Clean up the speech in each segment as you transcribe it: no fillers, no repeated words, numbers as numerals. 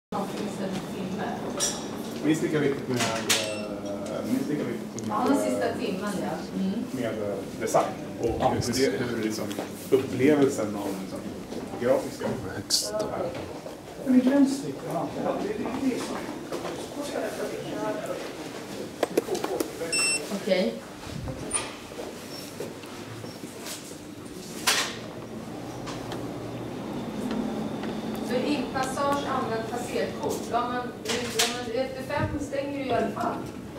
Minst lika viktigt med ja, den sista timmen, ja. Med design och hur liksom upplevelsen av liksom, grafiska högst. Det är gränssnitt. Okej. För inpassage använd passerkort. Ja, men efter 5 stänger du i alla fall.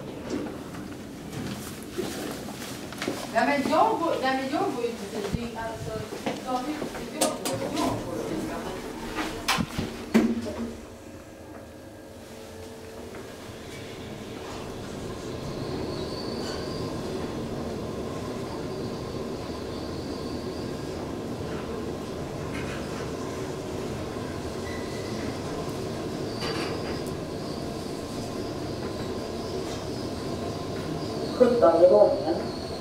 Ja, men jag går ju inte tid. Alltså, jag går. Sjuttonde våningen.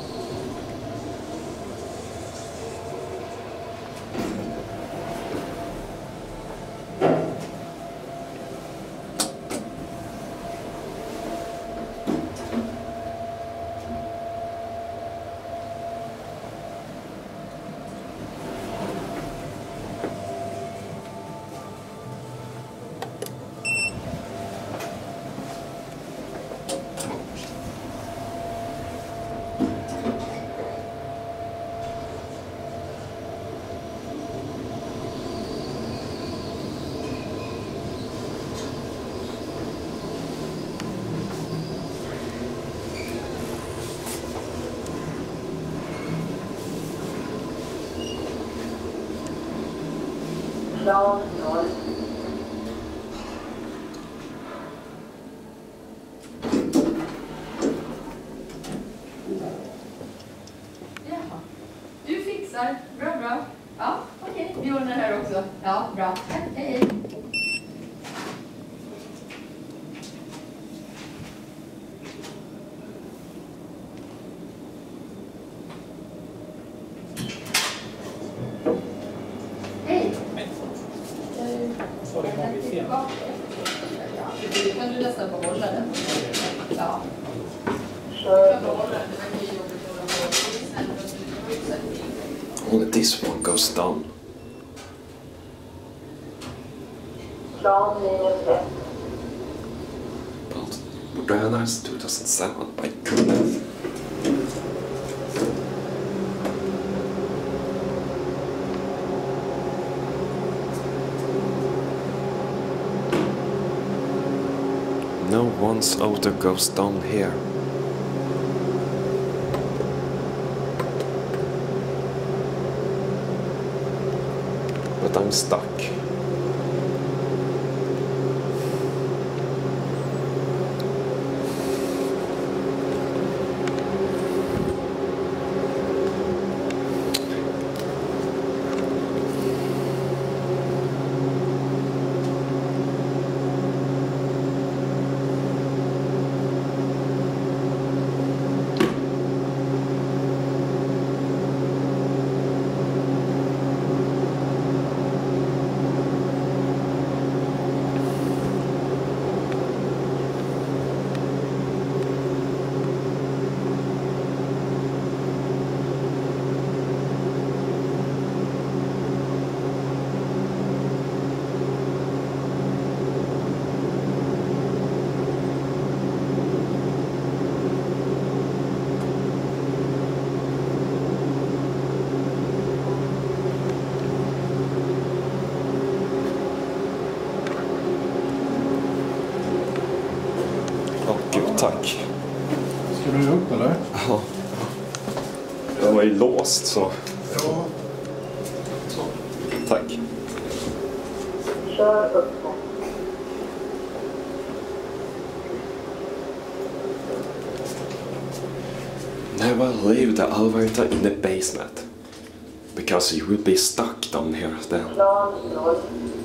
Plan 0. Jaha. Du fixar. Bra. Ja, okej. Vi ordnar det här också. Ja, bra. Hej. Kan du nästan behålla den? Ja. Only this one goes down. Plan -1. But Moderna is 2007 by goodness. No one's auto goes down here. But I'm stuck. Gud, tack. Ska du upp eller? Ja. Jag var ju låst så. Ja. Så. Tack. Kör uppåt. Never leave the elevator in the basement. Because you will be stuck down here then. Plan 0.